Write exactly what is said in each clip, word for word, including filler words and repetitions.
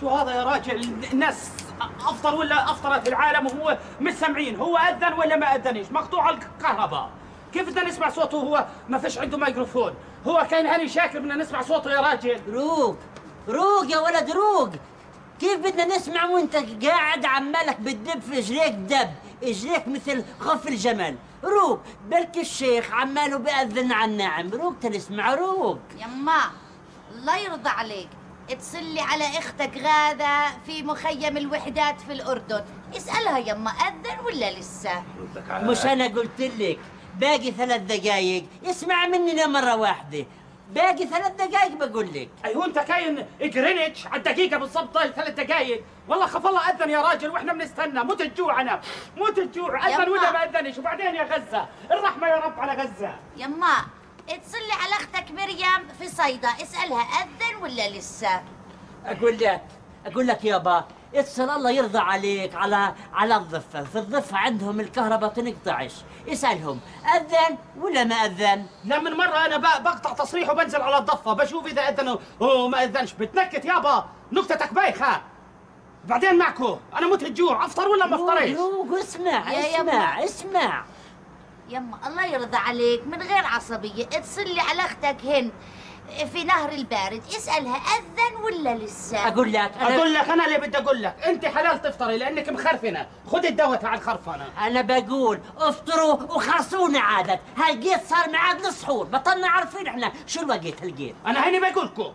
شو هذا يا راجل؟ الناس افطر ولا افطرت العالم وهو مش سامعين، هو اذن ولا ما اذنش؟ مقطوع الكهرباء، كيف بدنا نسمع صوته وهو ما فيش عنده ميكروفون؟ هو كان هاني شاكر بدنا نسمع صوته يا راجل. روق روق يا ولد روق، كيف بدنا نسمع وانت قاعد عمالك بتدب في اجريك دب، اجريك مثل خف الجمل. روق، بلكي الشيخ عماله بأذن على الناعم، روق تنسمع روق. يما الله يرضى عليك، اتصلي على اختك غادة في مخيم الوحدات في الأردن، اسألها يما أذن ولا لسه؟ مش أنا قلت لك باقي ثلاث دقايق، اسمع مني مرة واحدة، باقي ثلاث دقايق بقول لك. ايوه انت كاين جرينتش على الدقيقة بالضبط ثلاث دقايق، والله خف الله أذن يا راجل واحنا بنستنى، موت الجوع انا، موت الجوع، أذن ولا ما أذنش؟ وبعدين يا غزة، الرحمة يا رب على غزة. يما اتصلي على اختك مريم في صيدا، اسألها أذن ولا لسه؟ أقول لك أقول لك يابا، اتصل الله يرضى عليك على على الضفة، في الضفة عندهم الكهرباء تنقطعش، اسألهم أذن ولا ما أذن؟ لا من مرة أنا بقطع تصريح وبنزل على الضفة بشوف إذا أذن وما أذنش، بتنكت يابا، نكتتك بايخة. بعدين معكو، أنا موت الجوع، أفطر ولا ما أفطريش؟ روق اسمع يا اسمع يما. اسمع يما الله يرضى عليك من غير عصبية، اتصلي على اختك هند في نهر البارد، اسألها أذن ولا لسه؟ أقول لك أنا أقول لك أنا اللي بدي أقول لك، أنت حلال تفطري لأنك مخرفنة، خذي الدواء تاع الخرفانة. أنا بقول افطروا وخرصونا عادة، هالقيت صار ميعاد السحور، بطلنا عارفين احنا شو الوقت هالقيت. أنا هيني بقولكم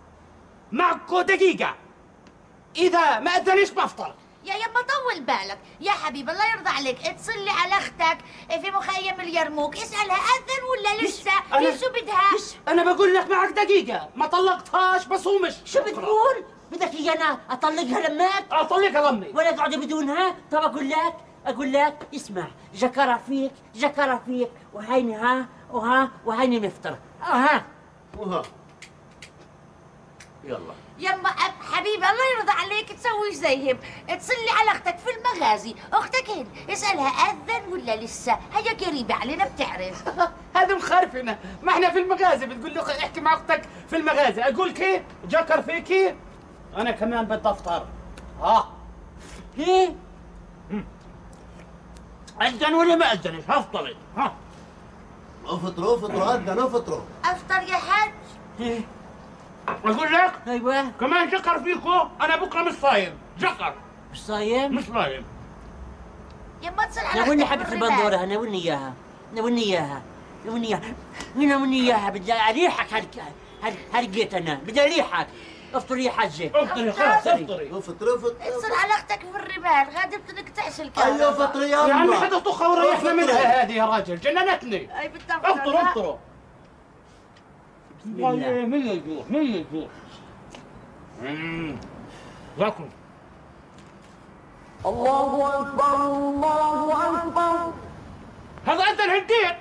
معكو دقيقة، إذا ما أذنيش بفطر. يا يما طول بالك يا حبيبي الله يرضى عليك، اتصلي على اختك في مخيم اليرموك، اسألها أذن ولا لسه؟ أنا- شو بدها؟ أنا بقول لك معك دقيقة، ما طلقتهاش بصومش. شو بتقول؟ بدك إيانا أطلقها لماك؟ أطلقها لأمي. ولا تقعدي بدونها؟ طب أقول لك أقول لك اسمع، جكرة فيك جكرة فيك، وهيني ها وها وهيني مفطر، ها وها يلا. يما أب حبيبي الله يرضى عليك تسويش زيهم، اتصلي على اختك في المغازي، اختك هند اسألها أذن ولا لسه؟ هي قريبة علينا بتعرف. هذه مخرفنة، ما احنا في المغازي، بتقول له احكي مع اختك في المغازي، اقول كيف؟ جكر فيكي؟ انا كمان بدي افطر. ها هي اذن ولا ما اذنش؟ هفطري. ها افطروا افطروا أذنوا افطروا. أفطر يا حج. هي اقول لك أيوة كمان جكر فيكو، انا بكره مش صايم، جكر مش صايم؟ مش صايم. يما اتصل على ناولني اختك حبة بالرمال. البندورة، ناولني إياها ناولني إياها ناولني إياها ناولني إياها، بدي أريحك هال هال هالقيت أنا، بدي أريحك. افطري يا حجة افطري خلاص افطري. افطروا افطروا. اتصل على اختك في الرمال، غادي بتنقطعش الكهرباء. ايوه افطروا يا يا عمي أمه. حدا طخها وريحنا منها هذه يا راجل، جننتني. اي بالضبط. افطروا افطروا. بسم الله. من الجوع من الجوع. امم واكل. الله أكبر الله أكبر. هذا أذن هديت.